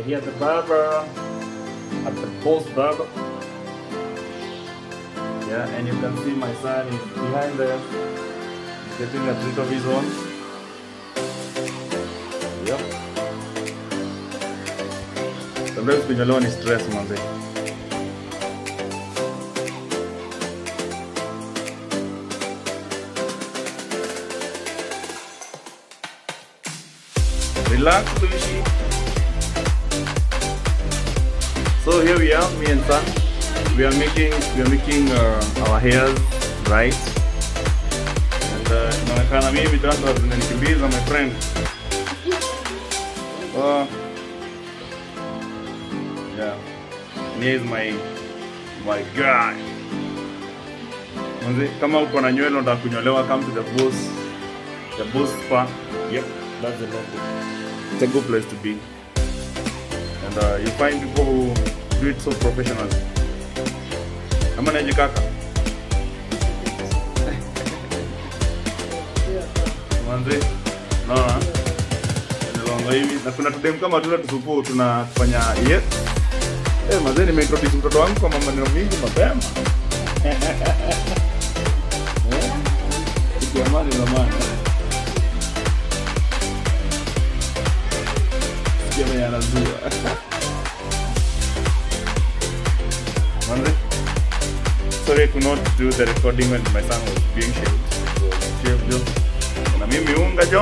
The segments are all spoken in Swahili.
here at the barber, at the Boss Barber. Yeah, and you can see my son is behind there, getting a treat of his own. Yep. Sometimes being alone is stress, man. Relax, Luigi. So here we are, me and son. We are making our hairs right. And inaonekana mimi tatu zinanikimbiza, my friend. Yeah. And here is my guy. Manzi, kama uko na nywele unataka kunyolewa, come to the Boss Spa. Yep, that's the logo. It's a good place to be. And you find people who do it so professionally. Ama naje kaka? Manzi, naona ndio hivi na kuna tudem kama tuna tusupu tunafanya yes. Manzi nimeintroduce mtoto wangu kwa maneno mingi mapema. Jamani jamani. Sikia mimi anazua. Manzi, sorry I could not do the recording when my son was being shaved. Shaved jo. Na mimi unga jo.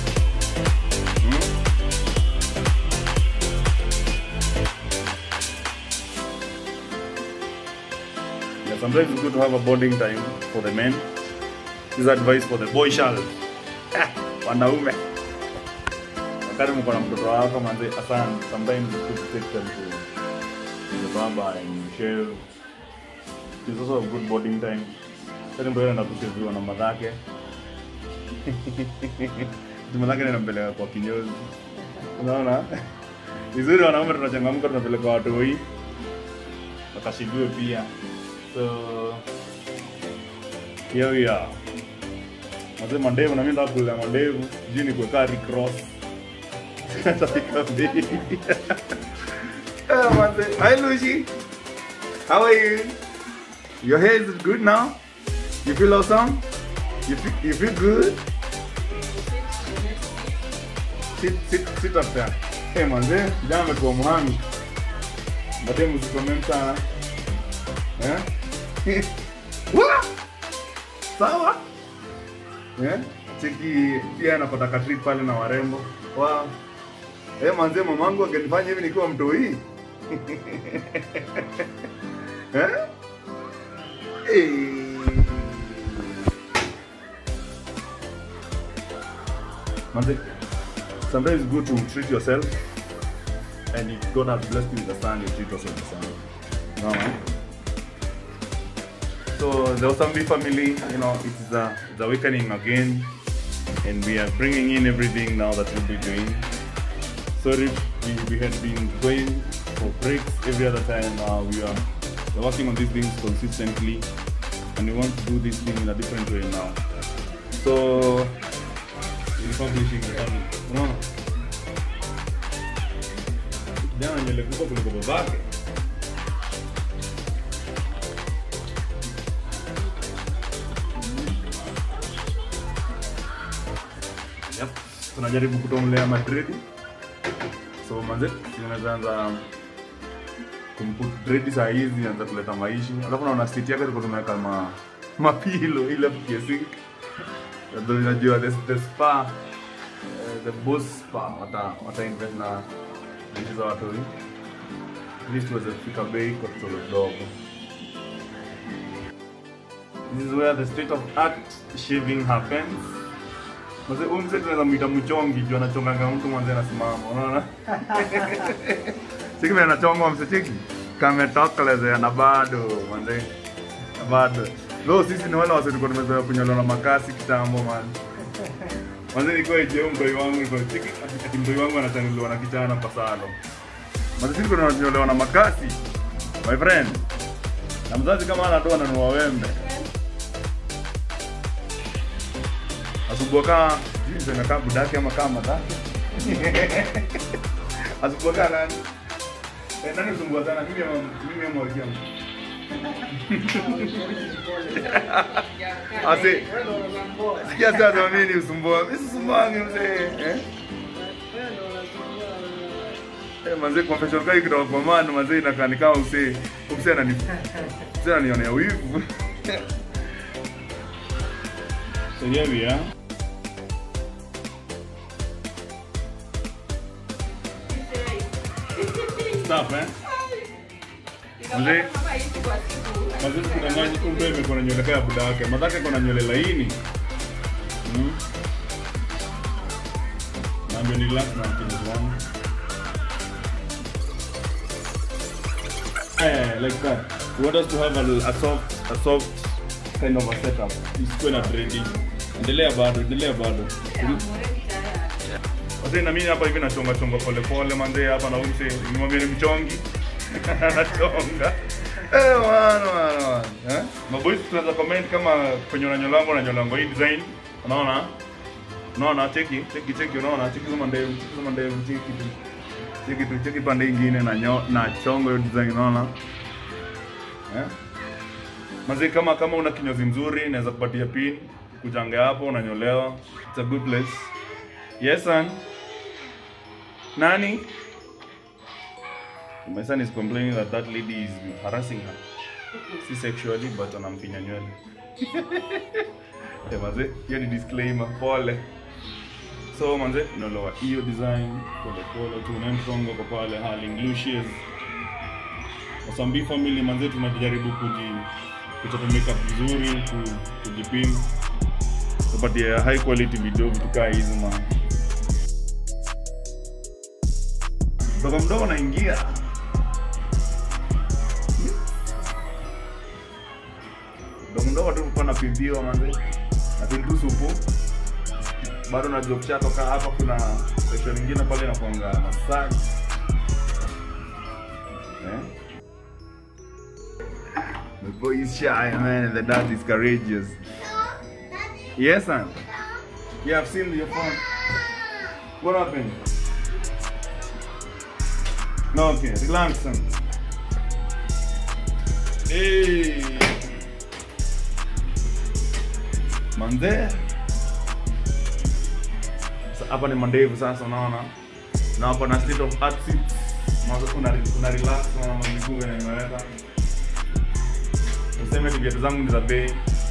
Yeah, sometimes it's good to have a bonding time for the men. This is advice for the boy child. Wanaume. Wakati mko na mtoto wako manze, asante. Sometimes it's good to take them to the barber and shave. It's also a good bonding time. Sasa ndio anaenda kushaviwa na madhake. Tumelaka ninampeleka kwa kinyozi. Unaona? Vizuri wanaume tunachangamka, tunapeleka watu hii. Wakashibiwe pia. So here we are. Mzee mandevu na mimi ndo kula mandevu. Jini kuweka recross. Tafika mbili. Mzee, hi Luigi. How are you? Your hair is good now? You feel awesome? You feel good? Sit up there. Hey manze, jana amekuwa muhami. Baadaye msikomem sana. Sawa? Cheki pia anapata katri pale na warembo. Wow. Manze mamangu angenifanya hivi nikiwa mtoi. Manze, sometimes it's good to treat yourself, and if God has blessed you with a son, you treat yourself with a son. No, man. So the Osambi family, you know, it's awakening again, and we are bringing in everything now that we'll be doing. Sorry, we had been going for breaks every other time. We are working on these things consistently, and we want to do this thing in a different way now. So publishing the family. No. Jana nilikuwa kuliko babake. Yep. Tunajaribu kutomlea Madrid. So manze, tunaanza kumput dread saa hizi anaanza kuleta maisha. Alafu naona state yake tuko tumeweka mapilo ile kiasi. Ndio unajua the spa, the Boss Spa wata invest na hizo watu hii. This was a fika bay kwa tolo dogo. This is where the state of art shaving happens. Mzee umse tunaweza muita mchongi juu anachonganga mtu mwanzo anasimama. Unaona? Siki mimi anachonga msecheki. Kametokeleze na bado mzee. Bado. Leo sisi ni wale wase tulikuwa tumezoea kunyolewa na makasi kitambo man. Mwanzo nilikuwa ije mtoi wangu nilikuwa chiki ati mtoi wangu anachanguliwa na kijana pasalo. Mwanzo sisi tulikuwa tunanyolewa na makasi. My friend. Na mzazi kama anatoa ananua wembe. Asubuhi kama jinsi anakaa budaki ama kama daki. Asumbua nani? Nani usumbua sana? Mimi amwarikia. Ase. Sikia sasa mimi usumbua. Mimi usumbangi mzee. Manze confession kai kidogo kwa maana manze inakaa ni kama usee ananionea wivu. So here we are. Stop, eh? Manze kudanganya kumbe imekuwa na nywele kaya buda yake. Madhake kuna nywele laini. Na mbele relax na kidogo wangu. Like that. We want us to have a soft kind of a setup. It's going to ready. Endelea bado. Wazee na mimi hapa hivi nachonga pole manze hapa na umse nimwambie ni mchongi. Anachonga. Man. Maboys tunaweza comment kama kwenye unanyolango hii design. Unaona cheki unaona cheki kama ndevu cheki pande nyingine na chongo hiyo design unaona. Manze kama una kinyozi mzuri naweza kupatia pin kujanga hapo unanyolewa. It's a good place. Yes son. Nani? My son is complaining that lady is harassing her. Si sexually but anampinya nywele. Manze, hiyo ni disclaimer pole. So manze, nolowa hiyo design pole tu unaentonga kwa pale hali Lucius. Wasambi family manze tunajaribu kuchapa makeup vizuri kujipim. Tupatie high quality video tukaa hizi man. Mdogo naingia. Mdogo tu pana pimbiwa manze. Na pindu supu. Bado na job chat toka hapa kuna section nyingine pale inakuanga massage. The boy is shy man and the dad is courageous. Yes son. Yeah, I've seen your phone. What happened? No, okay, relax son. Hey. Manze. Hapa ni mandevu sasa unaona. Na hapa na state of art seats. Una relax na miguu inaweka. Useme viatu zangu ni za bei.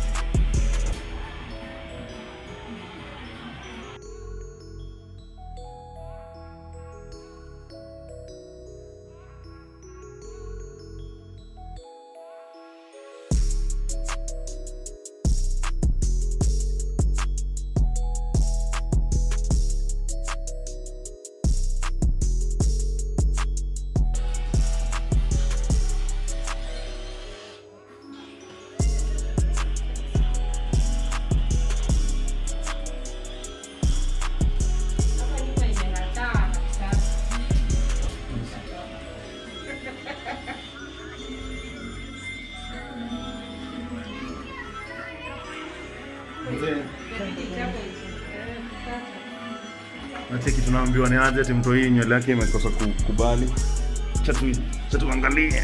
Na cheki tunaambiwa ni aje ati mtu hii nywele yake imekosa kukubali. Acha tuangalie.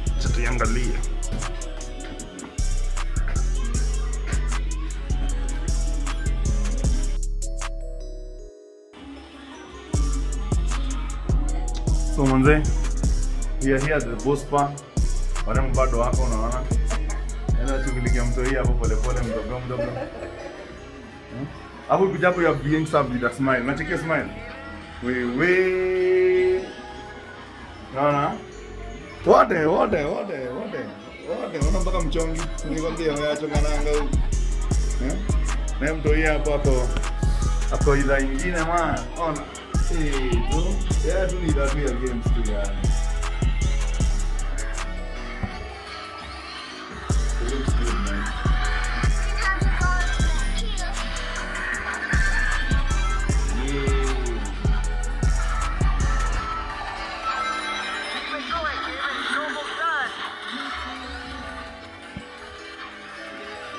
So manze, we are here at the boss spa. Warembo bado wako unaona. Yana tukulikia mtu hii hapo pole mdogo. Hapo kujapo you are being served with a smile. Unacheki smile? We. Naona? Wote. Unaona mpaka mchongi. Nikwambia umeachonga nanga huko. Na mtu hii hapo idhaa nyingine man. Ona. Yeah, do need that real games too, yeah. It looks good, man.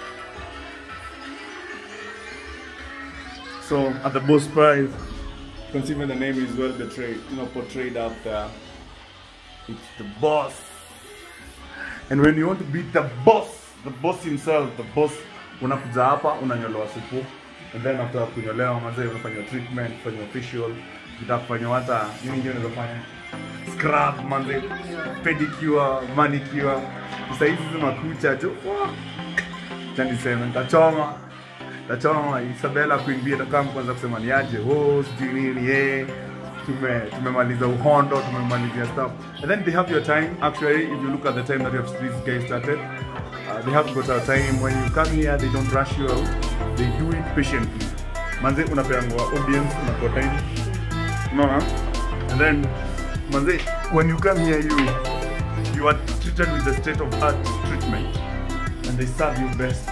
So at the boss price, can see when the name is well portrayed out there. It's the boss. And when you want to beat the boss himself, the boss, unakuja hapa, unanyolewa supu. And then after kunyolewa, manze unafanya treatment, unafanya facial, unafanya hata nini nyingine unafanya? Scrub, manze, pedicure, manicure. Sasa hizi makucha tu. Tandi sema tachoma Isabella kuimbia kama kwanza kusema ni aje sijui nini tumemaliza uhondo, tumemalizia stuff. And then they have your time. Actually, if you look at the time that these guys started, they have got a time. When you come here, they don't rush you out. They do it patiently. Manze unapeangwa audience, unapewa time. No. And then manze, when you come here, you are treated with the state of art treatment, and they serve you best.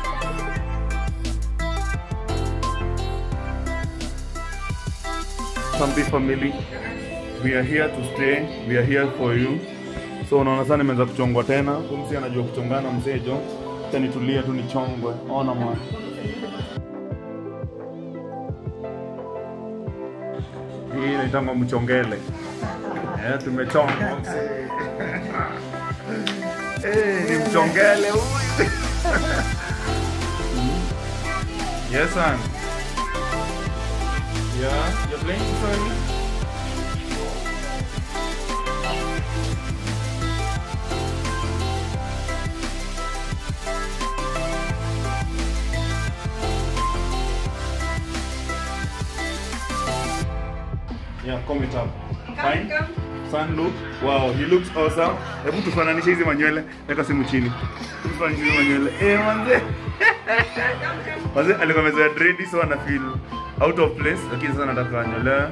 Sambi family, we are here to stay, we are here for you. So unaona sana nimeanza kuchongwa tena. Mzee anajua kuchongana mzejo. Acha nitulie tu nichongwe. Ona mwana. Hii inaitwa mchongele. Tumechongwa mzee. Ni mchongele huyu. Yes, son. Yeah, you're playing for me? Yeah, come it up. Fine? Son, look. Wow, he looks awesome. Hebu tufananishe hizi manywele. Weka simu chini. Tufananishe hizi manywele. Manze. Manze alikuwa amezoea dread, so ana feel out of place, lakini sasa nataka nyolewe.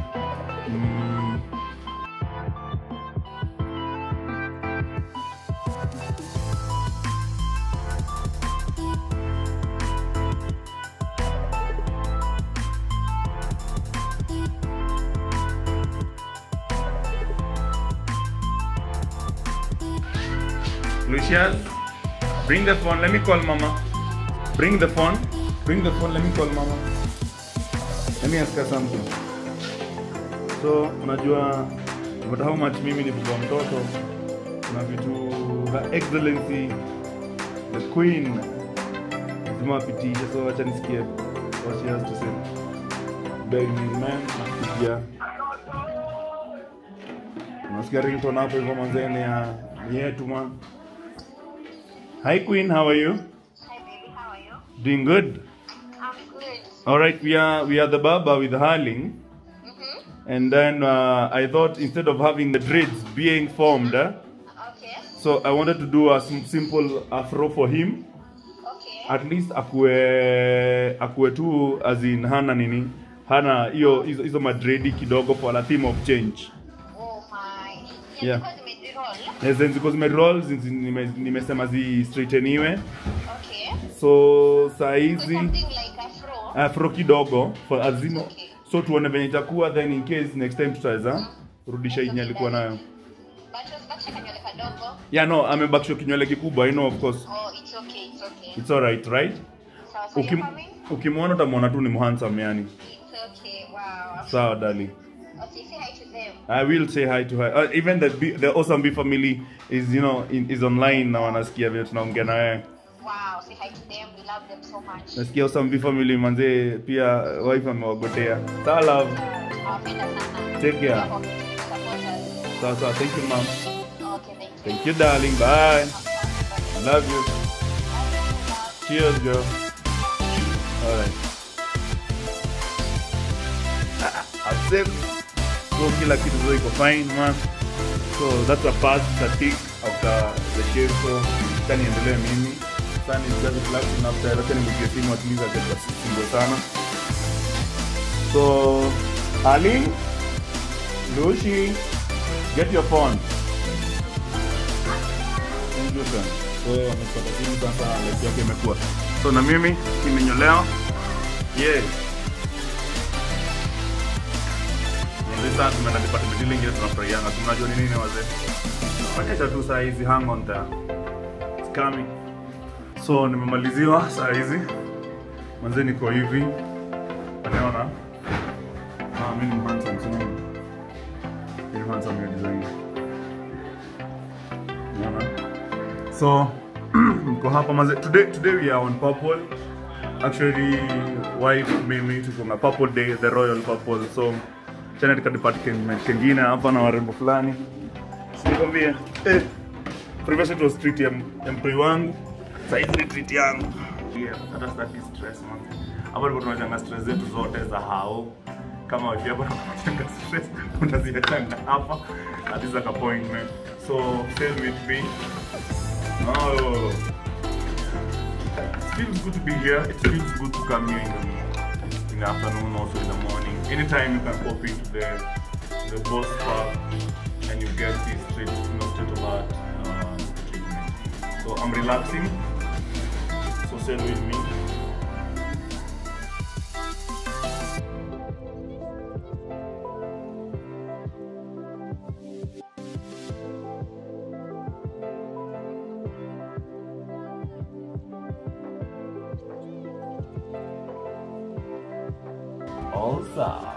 Lucian, bring the phone. Let me call mama. Bring the phone. Bring the phone. Let me call mama. Let me ask her something. So, unajua but how much mimi ni baba mtoto. Kuna vitu Her Excellency the Queen zimapitisha, so acha nisikie what she has to say. Beg me man, nakuja. Nasikia ringtone hapo hivyo manzeni ya yetu man. Hi Queen, how are you? Hi baby, how are you? Doing good? I'm good. All right, we are the barber with Harling. And then I thought instead of having the dreads being formed, Okay. so I wanted to do a simple afro for him. Okay. At least akue tu as in hana nini, hana hizo madredi kidogo for a theme of change. Oh my. Yeah. Because you made the roll. Yes, because my roll nimesema zi straighteniwe. Okay. So So saizi something like afro kidogo for azino. Okay. So tuone venye itakuwa, then in case next time tutaweza rudisha yenye alikuwa nayo. Bakisha kanywele kadogo. Yeah, no, amebakisha kinywele kikubwa, I know of course. Oh, it's okay, it's okay. It's all right, right? So you're coming? Ukimwona utamuona tu ni handsome yani. It's okay. Wow. Sawa darling. Okay, say hi to them. I will say hi to her. Even the Awesome Bee family is is online na wanasikia vile tunaongea na wewe. Wow, say hi to them. We love them so much. Nasikia Awesome Bee family manze pia wife amewagotea. Sawa love. Take care. Sawa sawa, thank you mom. Okay, thank you. Thank you darling. Bye. Love you. Cheers girl. All right. I'm safe. So kila kitu zoe iko fine man. So that's a pass, a tick after the shave. So tani endelee mimi. Sun is just relaxing after lakini mkiesimu at least get single sana. So Ali, Lucy, get your phone. Thank you sir. So amepata simu sasa like yake imekuwa. So na mimi nimenyolewa. Yeah. Sasa tumeenda department ile nyingine tunafurahianga. Tunajua nini wazee. Fanyesha tu saa hizi hang on there. It's coming. So nimemaliziwa saa hizi. Manze niko hivi. Unaona? mean, handsome, so very handsome your design. So, today we are on purple. Actually, wife made me to come a purple day, the royal purple. So, tena tukadipati kengine hapa na warembo fulani. Sinikwambia, previous it was treat ya employee wangu, sasa hizi treat yangu. Yeah, hata staki stress man. Hapa ndipo tunachanga stress zetu zote za hao. Kama wewe hapa tunachanga stress, unaziachanga hapa at this appointment. So, stay with me. Oh, it feels good to be here. It feels good to come here in the afternoon, also in the morning. Anytime you can pop into the bus park and you get this straight of art treatment. So I'm relaxing. So stay with me. Also,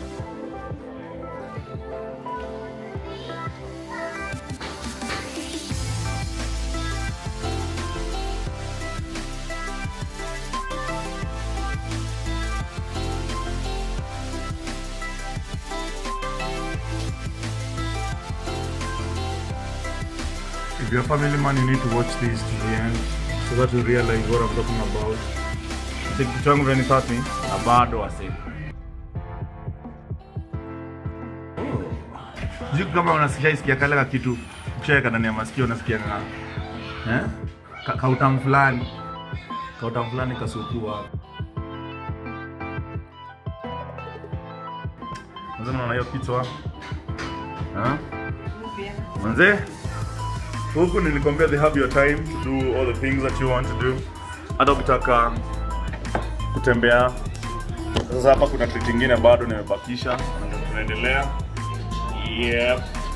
if you're a family man, you need to watch this to the end so that you realize what I'm talking about. I think kitu changu veni sati na bado wase. Juu kama unasikia kale kitu kucheka ndani ya masikio unasikia nga kautamu fulani kasukua. Mwanzo naona hiyo kitu manze huku nilikwambia they have your time to do all the things that you want to do. Hata ukitaka kutembea. Sasa hapa kuna treat nyingine bado nimebakisha. Tunaendelea. Yep.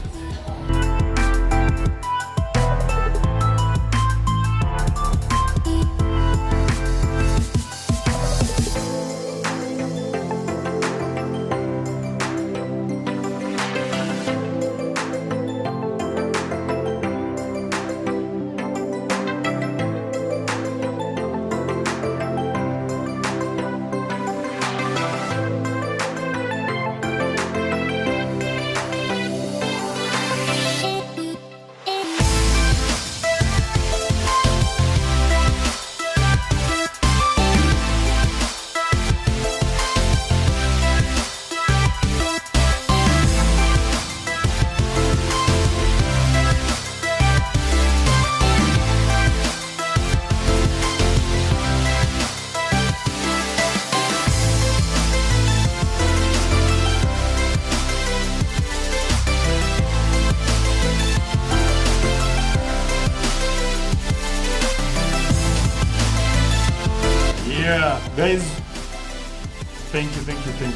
Yeah, guys, thank you.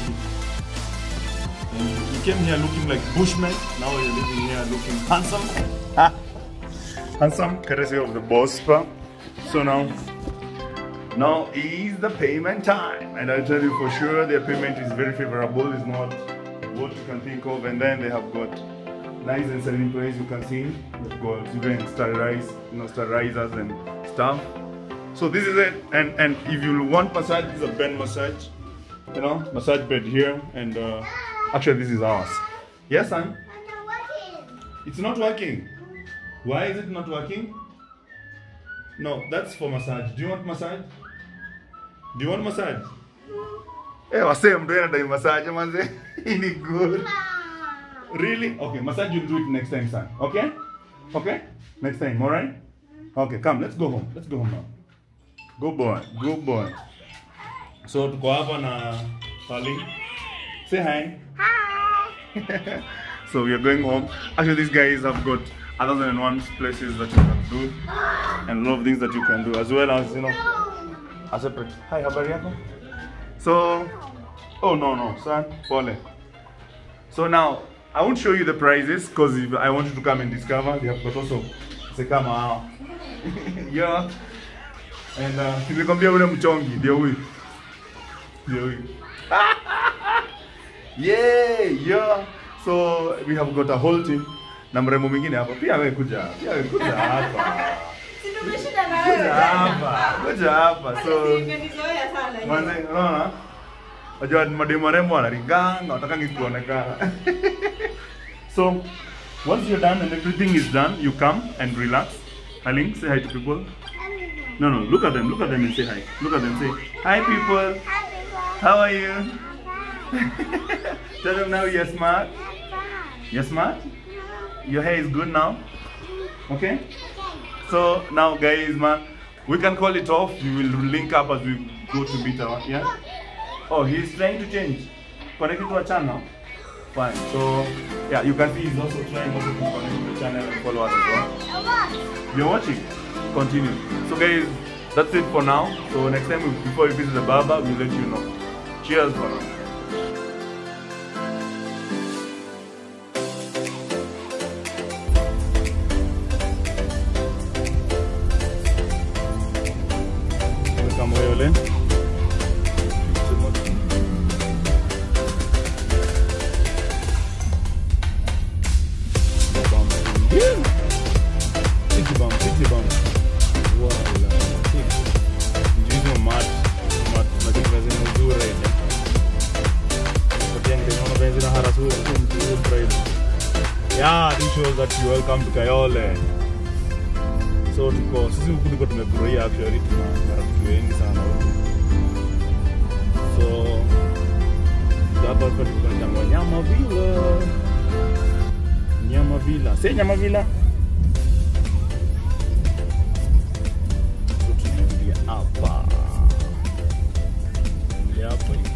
You came here looking like Bushmen, now you're living here looking handsome. Handsome, courtesy of the boss spa. So now is the payment time, and I tell you for sure their payment is very favorable. It's not what you can think of, and then they have got nice and serene place. You can see they've got even sterilizers and stuff. So this is it, and if you want massage, this is a bed massage, massage bed here, and actually this is ours. Yes, son? It's not working. Why is it not working? No, that's for massage. Do you want massage? Do you want massage? Hey, what's I'm doing a massage, manze? Any good? Really? Okay, massage you'll do it next time, son. Okay? Okay? Next time, alright? Okay, come, let's go home. Let's go home now. Good boy. So tuko hapa na Fali. Say hi. Hi. So we are going home. Actually, these guys have got 1,001 places that you can do, and a lot of things that you can do, as well as a separate. Hi, habari yako? So, oh no, son, pole. So now I won't show you the prizes because I want you to come and discover. They have got also Sekama. Yeah. And nilikwambia ule mchongi ndio huyu. Yeah. So we have got a whole team. Na mrembo mwingine hapa. Pia wewe kuja hapa. Kuja hapa. So manze, unaona? Wajua mademu warembo wanaringanga, watakangi kuonekana. So once you're done and everything is done, you come and relax. Haling, say hi to people. No, look at them and say hi. Look at them, say hi people. How are you? Tell them now you're smart. You're smart? Your hair is good now? Okay? So now guys, man, we can call it off. We will link up as we go to meet our, yeah? Oh, he's trying to change. Connect it to our channel. Fine. So yeah, you can see he's also trying also to connect to the channel and follow us as well. You're watching? Continue. So guys, that's it for now. So next time before we visit the barber, we'll let you know. Cheers for now. Welcome Oyole. Yeah, this shows that you welcome to Kayole. So sisi huku niko tumefurahia actually, tuna marafiki wengi sana huku. So hapa kwa Nyama Villa. Say Nyama Villa. So tunaingia hapa. Ndio hapo hivi.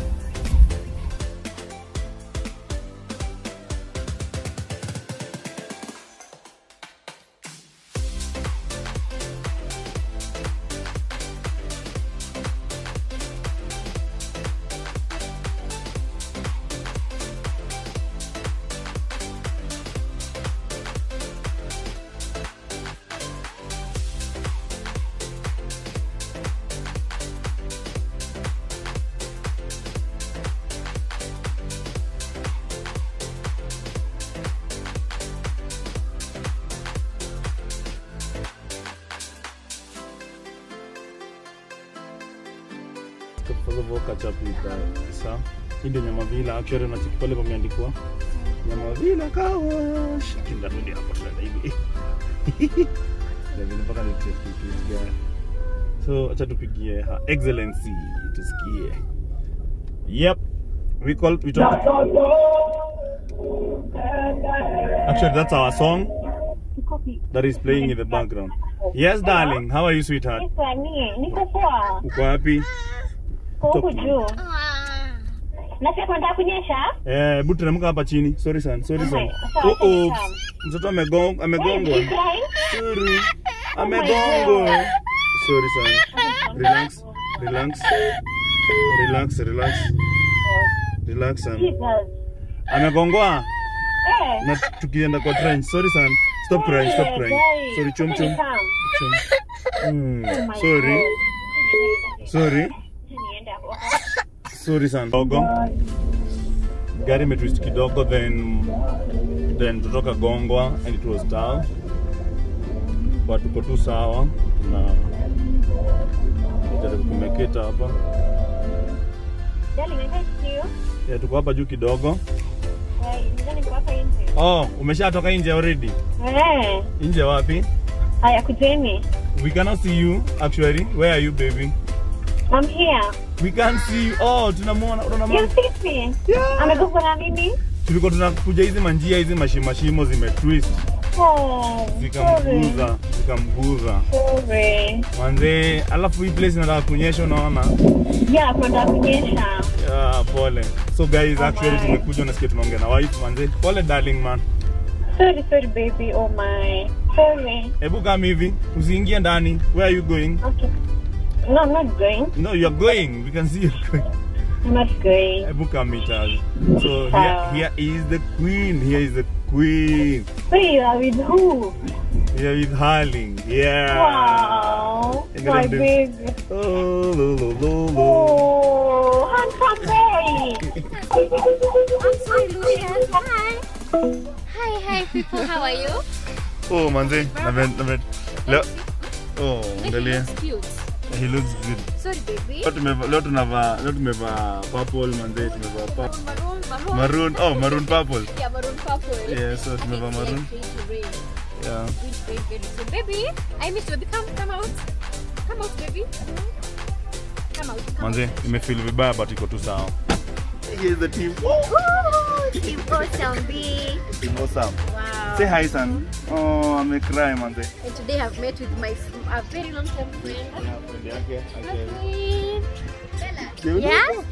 Follow catch up with Isa. Hii ndio Nyama Villa. Actually unachiki pale pameandikwa Nyama Villa Kawash. Kinda ndio hapo tena hivi. Ndio mpaka ni test. So acha tupigie her excellency tusikie. Yep. We talk. Actually that's our song that is playing in the background. Yes darling, how are you sweetheart? Niko poa. Uko wapi? Huko juu. Nasikia kwenda kunyesha? Butu namuka hapa chini. Sorry sana. Mtoto amegongwa. Sorry. Amegongwa. Sorry sana. Relax sana. Amegongwa. Na tukienda kwa trench. Sorry sana. Stop crying. Sorry chum. Sorry sana. Dogo. Gari imetwist kidogo then tutoka gongwa and it was down. But tuko tu sawa na ndio kumeketa hapa. Darling, I text you. Yeah, tuko hapa juu kidogo. Niko hapa nje. Oh, umeshatoka nje already? Nje wapi? Haya kujeni. We cannot see you actually. Where are you baby? I'm here. We can't see you. Oh, tunamuona. You see me? Yeah. Amegongwa na nini? Tulikuwa tunakuja hizi manjia hizi mashimo zimetwist. Zikamguza. Sorry. Manze, alafu hii place inataka kunyesha unaona? Yeah, kwenda kunyesha. Yeah, pole. So guys, actually tumekuja nasikia tunaongea na wife manze. Pole darling man. Sorry baby. Oh my. Sorry. Hebu kama hivi, usiingie ndani. Where are you going? Okay. No, I'm not going. No, you're going. We can see you going. I'm not going. Hebu kama itazi. So here is the queen. Wait, you are with who? Yeah, with Harling. Yeah. Wow. My baby. Oh, Oh, handsome boy. I'm sorry, Lucian. Hi. Hi, people. How are you? Oh, manze. Oh, angalia. He looks cute. He looks good. Sorry, baby. Leo tumevaa purple manze, tumevaa Maroon. maroon purple. Yeah, maroon purple. Yeah, so tumevaa maroon. Yeah. So, baby, I miss you. Come out. Come out, baby. Come out. Manze, nimefeel vibaya but iko tu sawa. Here's the team. Team Awesome B. Team Awesome. Wow. Say hi, son. Oh, I'm a cry, manze. And today I've met with a very long time friend. Yeah, Yeah?